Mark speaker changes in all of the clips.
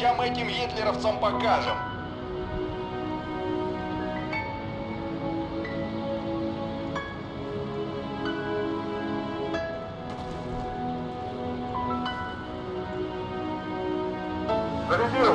Speaker 1: Ща мы этим гитлеровцам покажем.
Speaker 2: Зарядил!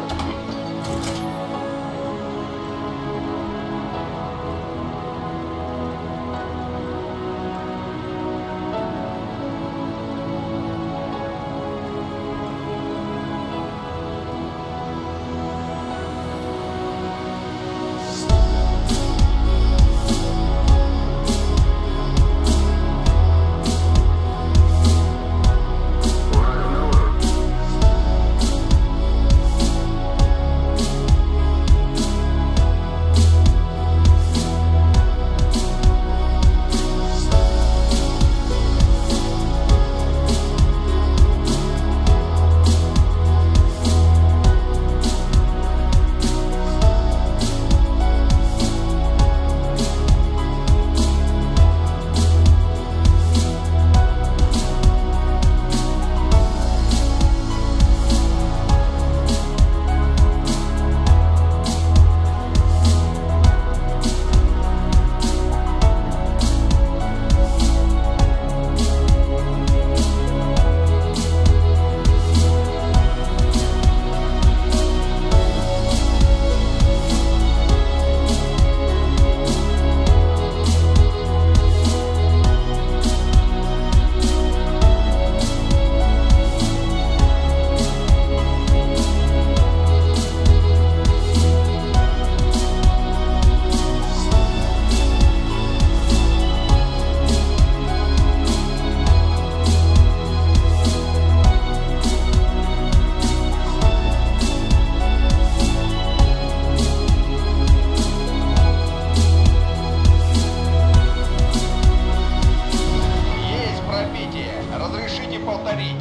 Speaker 1: Разрешите повторить.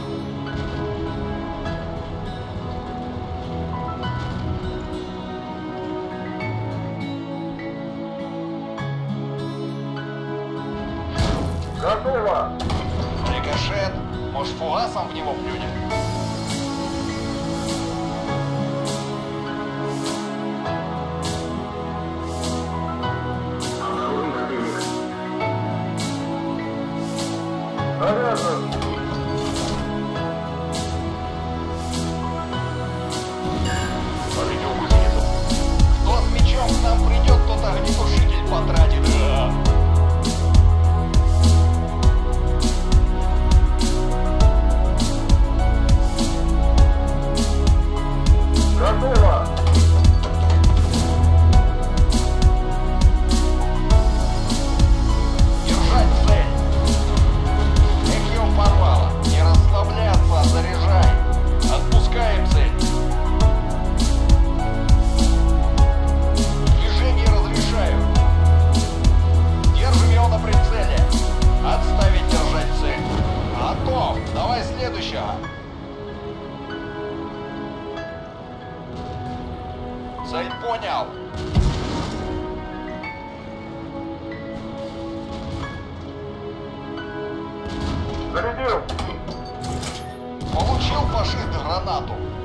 Speaker 2: Готово!
Speaker 1: Рикошет. Может, фугасом в него плюнем?
Speaker 2: Заряжен!
Speaker 1: Поведем снизу. Кто с мечом к нам придет, тот огнетушитель потратит.
Speaker 2: Готово!
Speaker 1: Держать цель. Их ее порвало. Не расслабляться, а заряжай. Отпускаем цель. Движение разрешаю. Держим его на прицеле. Отставить держать цель. Готов. Давай следующего. Цель понял.
Speaker 2: Зарядил!
Speaker 1: Получил фашист гранату.